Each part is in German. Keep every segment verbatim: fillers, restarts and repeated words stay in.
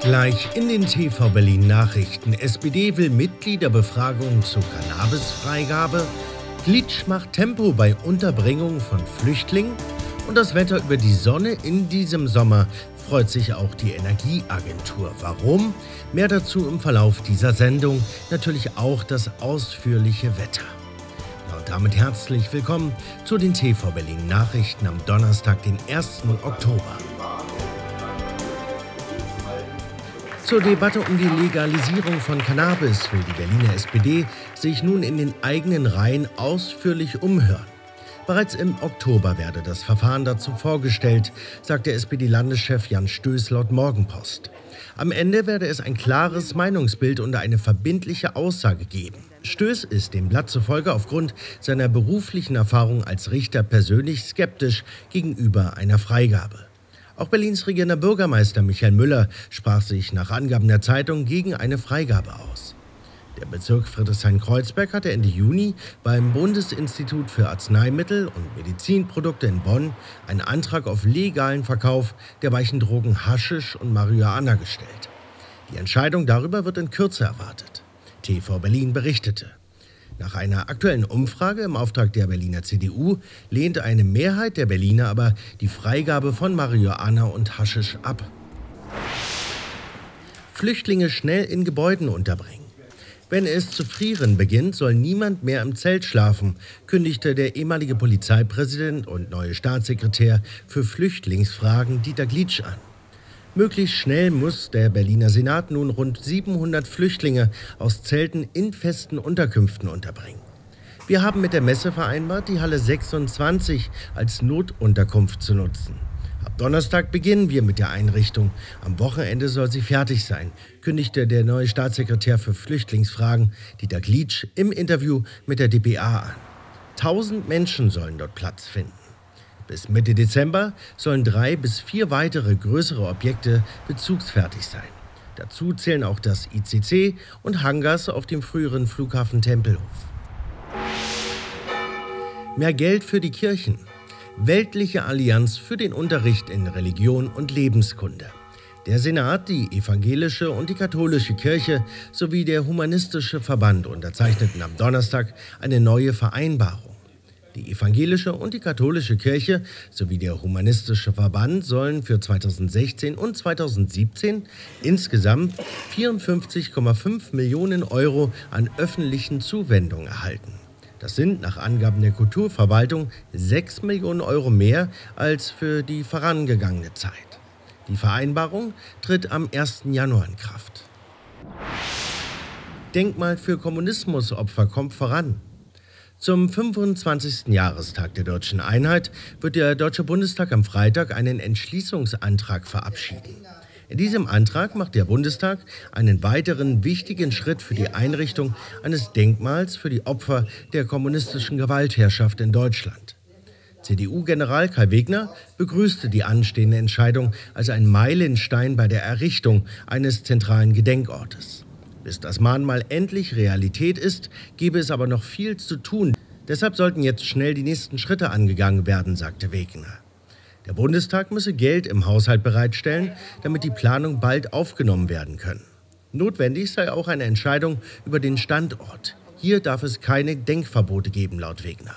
Gleich in den T V Berlin Nachrichten. S P D will Mitgliederbefragung zur Cannabisfreigabe. Glitsch macht Tempo bei Unterbringung von Flüchtlingen. Und das Wetter über die Sonne in diesem Sommer freut sich auch die Energieagentur. Warum? Mehr dazu im Verlauf dieser Sendung. Natürlich auch das ausführliche Wetter. Ja, und damit herzlich willkommen zu den T V Berlin Nachrichten am Donnerstag, den ersten Oktober. Zur Debatte um die Legalisierung von Cannabis will die Berliner S P D sich nun in den eigenen Reihen ausführlich umhören. Bereits im Oktober werde das Verfahren dazu vorgestellt, sagt der S P D-Landeschef Jan Stöß laut Morgenpost. Am Ende werde es ein klares Meinungsbild und eine verbindliche Aussage geben. Stöß ist dem Blatt zufolge aufgrund seiner beruflichen Erfahrung als Richter persönlich skeptisch gegenüber einer Freigabe. Auch Berlins regierender Bürgermeister Michael Müller sprach sich nach Angaben der Zeitung gegen eine Freigabe aus. Der Bezirk Friedrichshain-Kreuzberg hatte Ende Juni beim Bundesinstitut für Arzneimittel und Medizinprodukte in Bonn einen Antrag auf legalen Verkauf der weichen Drogen Haschisch und Marihuana gestellt. Die Entscheidung darüber wird in Kürze erwartet. T V Berlin berichtete. Nach einer aktuellen Umfrage im Auftrag der Berliner C D U lehnte eine Mehrheit der Berliner aber die Freigabe von Marihuana und Haschisch ab. Flüchtlinge schnell in Gebäuden unterbringen. Wenn es zu frieren beginnt, soll niemand mehr im Zelt schlafen, kündigte der ehemalige Polizeipräsident und neue Staatssekretär für Flüchtlingsfragen Dieter Glitsch an. Möglichst schnell muss der Berliner Senat nun rund siebenhundert Flüchtlinge aus Zelten in festen Unterkünften unterbringen. Wir haben mit der Messe vereinbart, die Halle sechsundzwanzig als Notunterkunft zu nutzen. Ab Donnerstag beginnen wir mit der Einrichtung. Am Wochenende soll sie fertig sein, kündigte der neue Staatssekretär für Flüchtlingsfragen Dieter Glitsch im Interview mit der D P A an. Tausend Menschen sollen dort Platz finden. Bis Mitte Dezember sollen drei bis vier weitere größere Objekte bezugsfertig sein. Dazu zählen auch das I C C und Hangars auf dem früheren Flughafen Tempelhof. Mehr Geld für die Kirchen. Weltliche Allianz für den Unterricht in Religion und Lebenskunde. Der Senat, die evangelische und die katholische Kirche sowie der humanistische Verband unterzeichneten am Donnerstag eine neue Vereinbarung. Die evangelische und die katholische Kirche sowie der humanistische Verband sollen für zweitausendsechzehn und zweitausendsiebzehn insgesamt vierundfünfzig Komma fünf Millionen Euro an öffentlichen Zuwendungen erhalten. Das sind nach Angaben der Kulturverwaltung sechs Millionen Euro mehr als für die vorangegangene Zeit. Die Vereinbarung tritt am ersten Januar in Kraft. Denkmal für Kommunismusopfer kommt voran. Zum fünfundzwanzigsten Jahrestag der Deutschen Einheit wird der Deutsche Bundestag am Freitag einen Entschließungsantrag verabschieden. In diesem Antrag macht der Bundestag einen weiteren wichtigen Schritt für die Einrichtung eines Denkmals für die Opfer der kommunistischen Gewaltherrschaft in Deutschland. C D U-General Kai Wegner begrüßte die anstehende Entscheidung als einen Meilenstein bei der Errichtung eines zentralen Gedenkortes. Bis das Mahnmal endlich Realität ist, gäbe es aber noch viel zu tun. Deshalb sollten jetzt schnell die nächsten Schritte angegangen werden, sagte Wegner. Der Bundestag müsse Geld im Haushalt bereitstellen, damit die Planung bald aufgenommen werden können. Notwendig sei auch eine Entscheidung über den Standort. Hier darf es keine Denkverbote geben, laut Wegner.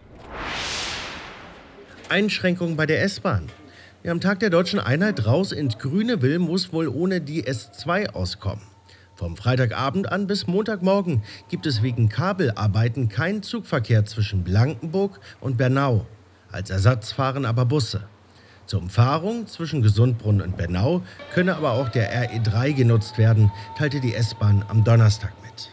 Einschränkungen bei der S-Bahn. Wer am Tag der Deutschen Einheit raus ins Grüne will, muss wohl ohne die S zwei auskommen. Vom Freitagabend an bis Montagmorgen gibt es wegen Kabelarbeiten keinen Zugverkehr zwischen Blankenburg und Bernau. Als Ersatz fahren aber Busse. Zur Umfahrung zwischen Gesundbrunnen und Bernau könne aber auch der R E drei genutzt werden, teilte die S-Bahn am Donnerstag mit.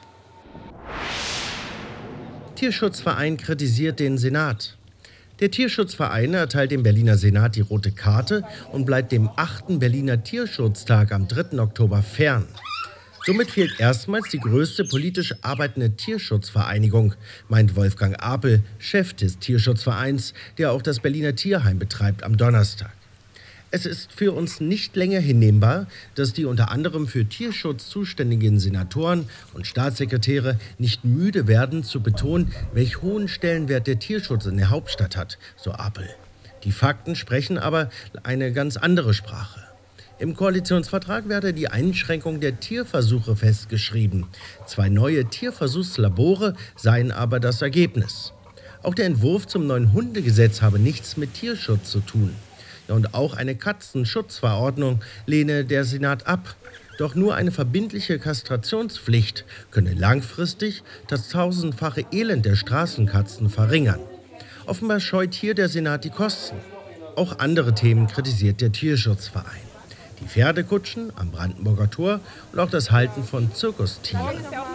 Tierschutzverein kritisiert den Senat. Der Tierschutzverein erteilt dem Berliner Senat die rote Karte und bleibt dem achten Berliner Tierschutztag am dritten Oktober fern. Somit fehlt erstmals die größte politisch arbeitende Tierschutzvereinigung, meint Wolfgang Apel, Chef des Tierschutzvereins, der auch das Berliner Tierheim betreibt, am Donnerstag. Es ist für uns nicht länger hinnehmbar, dass die unter anderem für Tierschutz zuständigen Senatoren und Staatssekretäre nicht müde werden zu betonen, welch hohen Stellenwert der Tierschutz in der Hauptstadt hat, so Apel. Die Fakten sprechen aber eine ganz andere Sprache. Im Koalitionsvertrag werde die Einschränkung der Tierversuche festgeschrieben. Zwei neue Tierversuchslabore seien aber das Ergebnis. Auch der Entwurf zum neuen Hundegesetz habe nichts mit Tierschutz zu tun. Ja, und auch eine Katzenschutzverordnung lehne der Senat ab. Doch nur eine verbindliche Kastrationspflicht könne langfristig das tausendfache Elend der Straßenkatzen verringern. Offenbar scheut hier der Senat die Kosten. Auch andere Themen kritisiert der Tierschutzverein. Die Pferdekutschen am Brandenburger Tor und auch das Halten von Zirkustieren.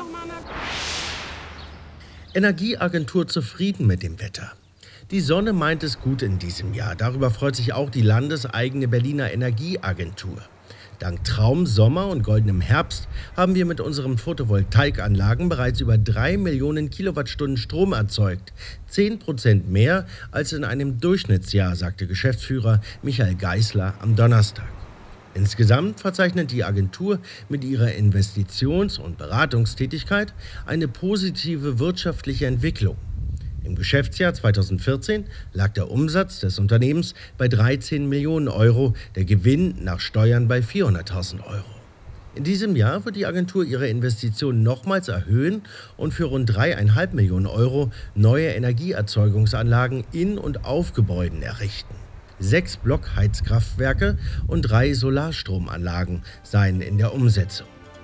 Energieagentur zufrieden mit dem Wetter. Die Sonne meint es gut in diesem Jahr. Darüber freut sich auch die landeseigene Berliner Energieagentur. Dank Traumsommer und goldenem Herbst haben wir mit unseren Photovoltaikanlagen bereits über drei Millionen Kilowattstunden Strom erzeugt. zehn Prozent mehr als in einem Durchschnittsjahr, sagte Geschäftsführer Michael Geisler am Donnerstag. Insgesamt verzeichnet die Agentur mit ihrer Investitions- und Beratungstätigkeit eine positive wirtschaftliche Entwicklung. Im Geschäftsjahr zweitausendvierzehn lag der Umsatz des Unternehmens bei dreizehn Millionen Euro, der Gewinn nach Steuern bei vierhunderttausend Euro. In diesem Jahr wird die Agentur ihre Investitionen nochmals erhöhen und für rund drei Komma fünf Millionen Euro neue Energieerzeugungsanlagen in und auf Gebäuden errichten. Sechs Blockheizkraftwerke und drei Solarstromanlagen seien in der Umsetzung.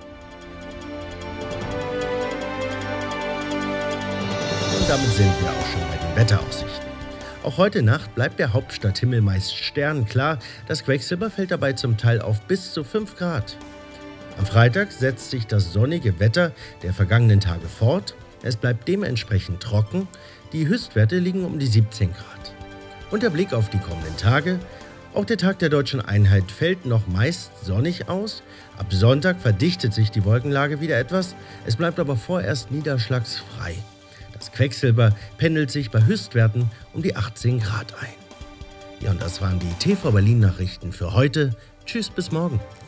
Und damit sind wir auch schon bei den Wetteraussichten. Auch heute Nacht bleibt der Hauptstadthimmel meist sternklar. Das Quecksilber fällt dabei zum Teil auf bis zu fünf Grad. Am Freitag setzt sich das sonnige Wetter der vergangenen Tage fort. Es bleibt dementsprechend trocken. Die Höchstwerte liegen um die siebzehn Grad. Und der Blick auf die kommenden Tage. Auch der Tag der Deutschen Einheit fällt noch meist sonnig aus. Ab Sonntag verdichtet sich die Wolkenlage wieder etwas. Es bleibt aber vorerst niederschlagsfrei. Das Quecksilber pendelt sich bei Höchstwerten um die achtzehn Grad ein. Ja, und das waren die T V Berlin Nachrichten für heute. Tschüss, bis morgen.